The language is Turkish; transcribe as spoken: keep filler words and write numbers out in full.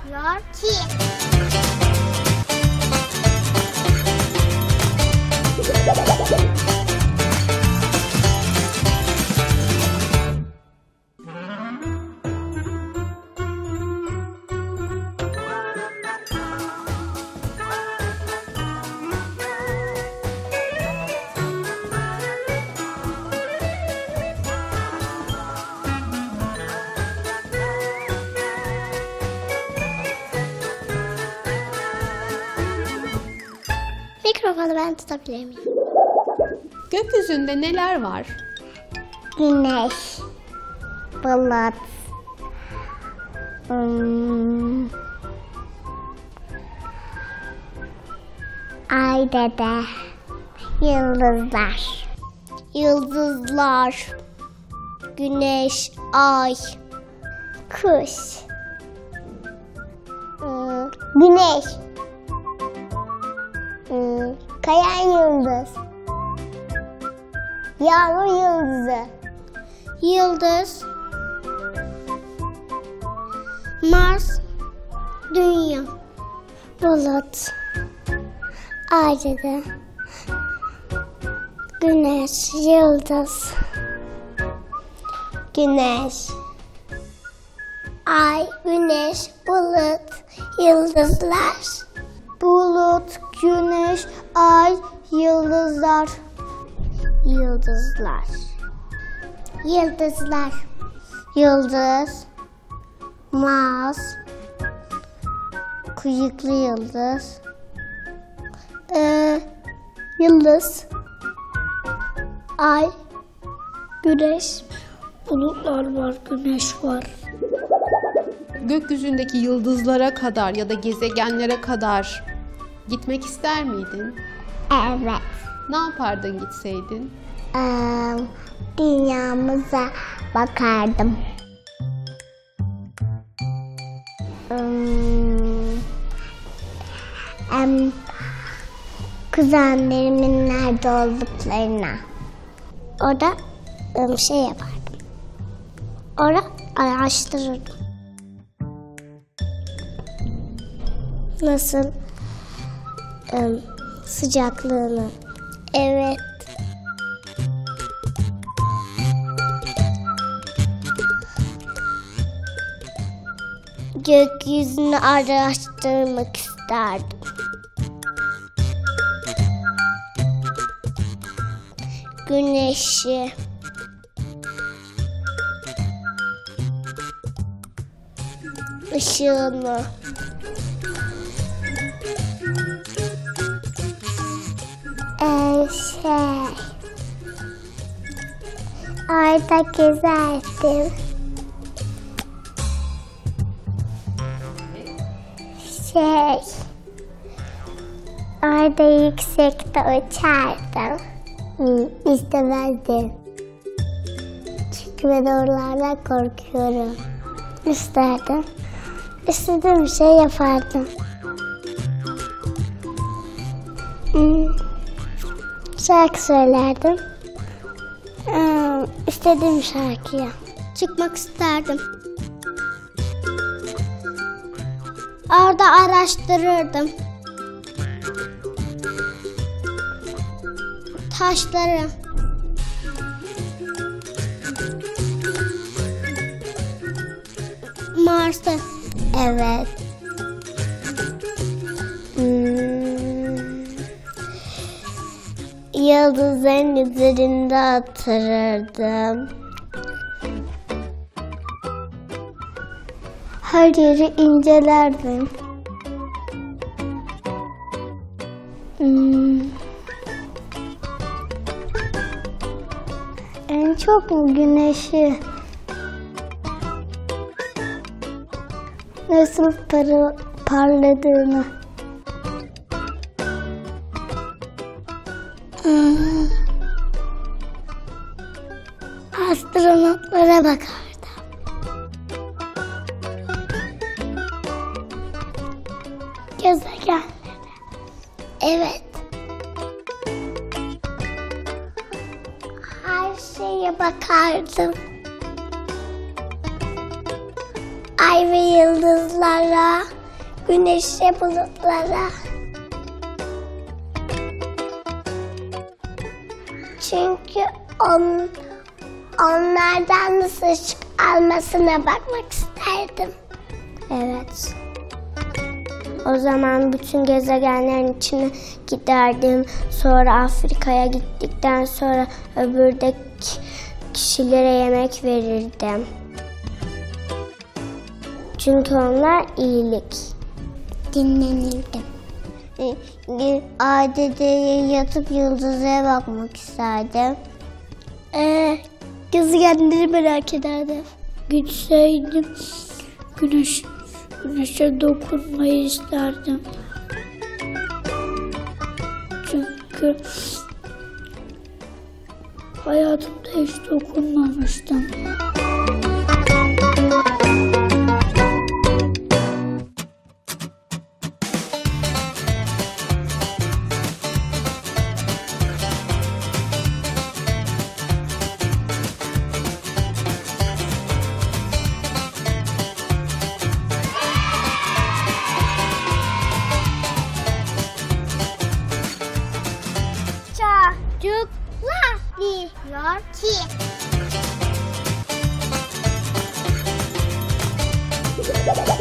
diyor ki. Mikrofonu ben tutabilir miyim? Gökyüzünde neler var? Güneş, bulut, hmm, ay dede, yıldızlar. Yıldızlar, güneş, ay, kuş, hmm, güneş. Hmm, kayan yıldız. Yağmur yıldızı. Yıldız. Mars. Dünya. Bulut. Ay dede. Güneş. Yıldız. Güneş. Ay, güneş, bulut, yıldızlar. Bulut, güneş, ay, yıldızlar. Yıldızlar. Yıldızlar. Yıldız. Mars. Kuyruklu yıldız. Ee, yıldız. Ay. Güneş. Bulutlar var, güneş var. Gökyüzündeki yıldızlara kadar ya da gezegenlere kadar gitmek ister miydin? Evet. Ne yapardın gitseydin? Ee, dünyamıza bakardım. Hmm, em, kuzenlerimin nerede olduklarına. Orada um, şey yapardım. Orada araştırırdım. Nasıl um, sıcaklığını. Evet. Gökyüzünü araştırmak isterdim. Güneşi. Işığını. Ee, şey. Ayda gezerdim. Şey. Ayda yüksekte uçardım. Hı, istemezdim. Çünkü ben oralardan korkuyorum. İsterdim. İstediğim bir şey yapardım. Hmm. Şarkı söylerdim. Hmm. İstediğim şarkıya. Çıkmak isterdim. Orada araştırırdım. Taşları. Mars'ı. Evet. Hmm. Yıldızların üzerinde otururdum. Her yeri incelerdim. Hmm. En çok mu güneşi? Nasıl par parladığını. Hmm. Astronotlara bakardım. Gezegenlere. Evet. Her şeye bakardım. Ay ve yıldızlara. güneşe, bulutlara. Çünkü on, onlardan nasıl ışık almasına bakmak isterdim. Evet. O zaman bütün gezegenlerin içine giderdim. Sonra Afrika'ya gittikten sonra öbürdeki kişilere yemek verirdim. Çünkü onlar iyilik. Dinlenirdim. Adede yatıp yıldızlara bakmak isterdim. Ee, gezegenleri merak ederdim. Gitseydim güneş, güneşe dokunmayı isterdim. Çünkü hayatımda hiç dokunmamıştım. Çocuklar diyor ki.